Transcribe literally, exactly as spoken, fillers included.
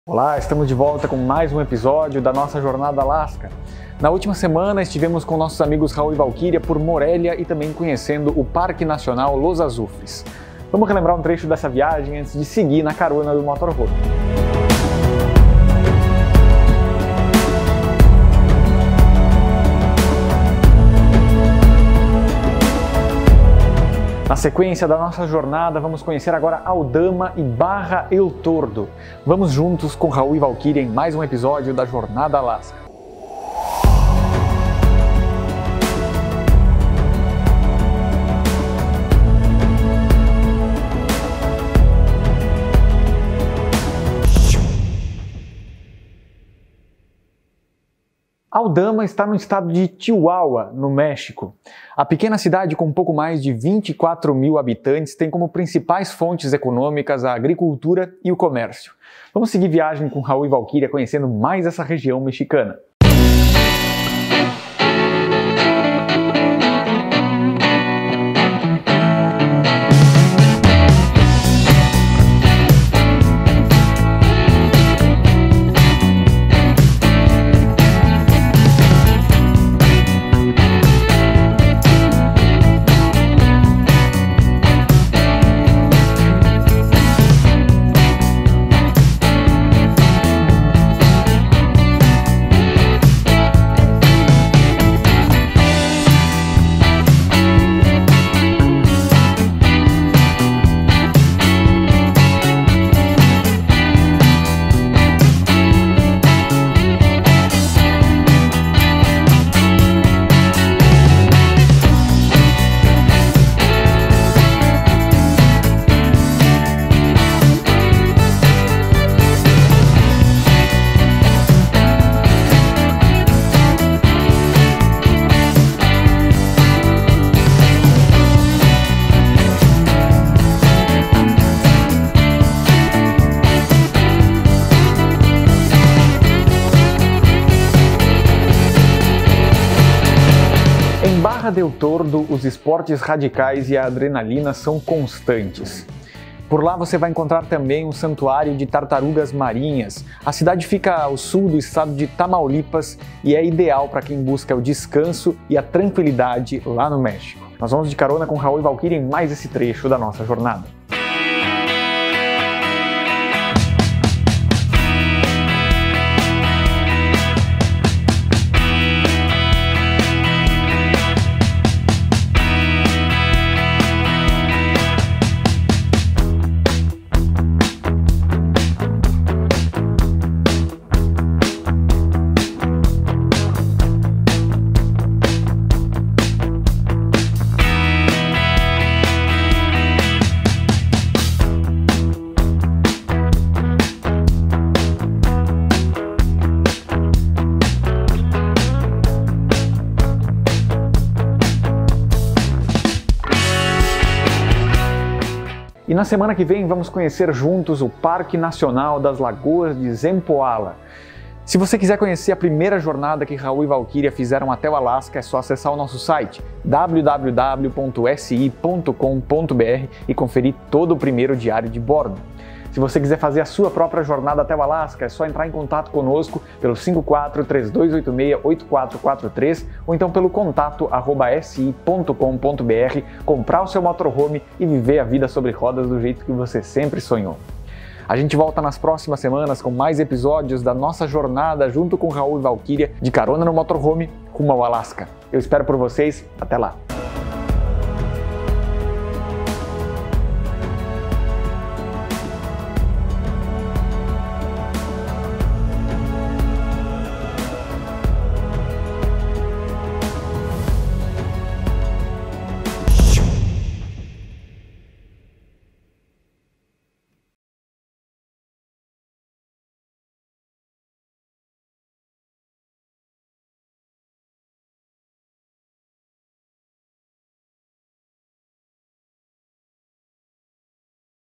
Olá, estamos de volta com mais um episódio da nossa Jornada Alasca. Na última semana estivemos com nossos amigos Raul e Valquíria por Morelia e também conhecendo o Parque Nacional Los Azufres. Vamos relembrar um trecho dessa viagem antes de seguir na carona do motorhome. Na sequência da nossa jornada, vamos conhecer agora Aldama e Barra El Tordo. Vamos juntos com Raul e Valquíria em mais um episódio da Jornada Alasca. Aldama está no estado de Chihuahua, no México. A pequena cidade, com pouco mais de vinte e quatro mil habitantes, tem como principais fontes econômicas a agricultura e o comércio. Vamos seguir viagem com Raul e Valquíria conhecendo mais essa região mexicana. Em Barra del Tordo, os esportes radicais e a adrenalina são constantes. Por lá você vai encontrar também um santuário de tartarugas marinhas. A cidade fica ao sul do estado de Tamaulipas e é ideal para quem busca o descanso e a tranquilidade lá no México. Nós vamos de carona com Raul e Valquíria em mais esse trecho da nossa jornada. E na semana que vem vamos conhecer juntos o Parque Nacional das Lagoas de Zempoala. Se você quiser conhecer a primeira jornada que Raul e Valquíria fizeram até o Alasca, é só acessar o nosso site w w w ponto s i ponto com ponto b r e conferir todo o primeiro diário de bordo. Se você quiser fazer a sua própria jornada até o Alasca, é só entrar em contato conosco pelo cinco quatro três dois oito seis oito quatro quatro três ou então pelo contato arroba s i ponto com ponto b r, comprar o seu motorhome e viver a vida sobre rodas do jeito que você sempre sonhou. A gente volta nas próximas semanas com mais episódios da nossa jornada junto com Raul e Valquíria de carona no motorhome rumo ao Alasca. Eu espero por vocês. Até lá!